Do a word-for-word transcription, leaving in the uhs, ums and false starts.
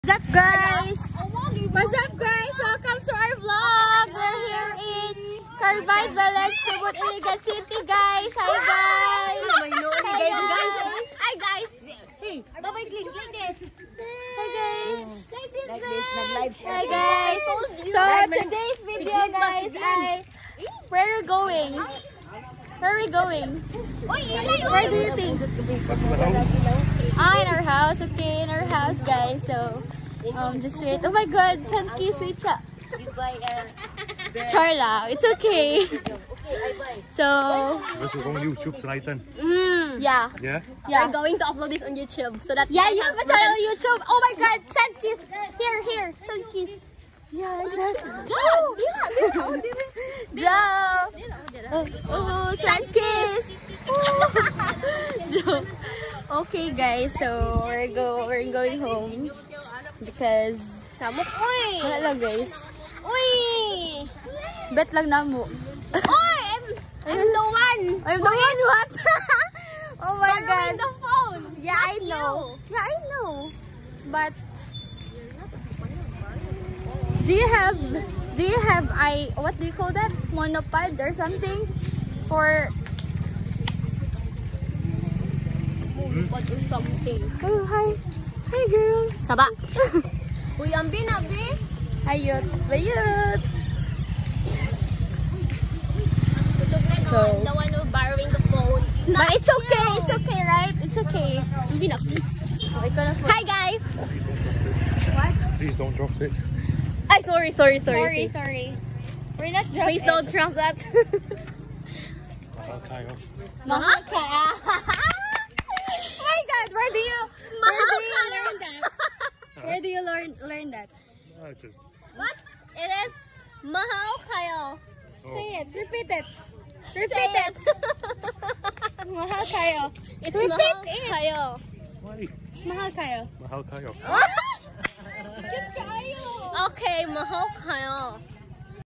What's up guys? What's up guys? Welcome to our vlog. We're here in Carbide Village, Tubod, Iligan City guys. Hi guys. Hi guys. Hi guys. Hey, bye-bye, click like this. Hi guys. Like this, like this. Hi guys. So today's video guys ay where are we going? Where are we going? Where do you think? Ah, in our house. Okay, in our house guys. So um just wait. Oh my god, Sanki, sweet sa. Charla, it's okay. So Gusto kong YouTube sa Naitan. Mm. yeah. Yeah? Yeah. We're going to upload this on YouTube so that Yeah, you have a channel on YouTube. Oh my god, Sanki's here, here, Sanki's. Yeah, like that. Oh, yeah. Joe. Oh, oh Sanki's. Joe. Okay, guys. So we're go, we're going home because Samok, oy! wala lang, guys. Oy! Bet lang na mo. Oy! I'm, I'm the one! I'm the one. What? Oh my god. Borrowing the phone! Yeah, I Not know. you. Yeah, I know. But do you have do you have I what do you call that? Monopod or something for Monopod or something. oh hi. Hi girl. Saba. Uy, ang binabi. Ayot. Bayot. So, the one who borrowing the phone. But it's okay. It's okay, right? It's okay. Ang binabi. Oh, ikaw na po. Hi guys! What? Please don't drop it. Ay, sorry, sorry, sorry. Sorry, sorry. We're not drunk. Please don't drop that. Mahal tayo. Mahal ka. Oh my god, where do you Mahal where do you ka. learn that? Where do you learn learn that? Ah, just, What? It is mahal kayo. oh. Say it. Repeat it. Say Repeat it. it. Mahal kayo. It's Repeat mahal it. kayo. Why? Mahal kayo. Mahal tayo. Okay, mahal kayo.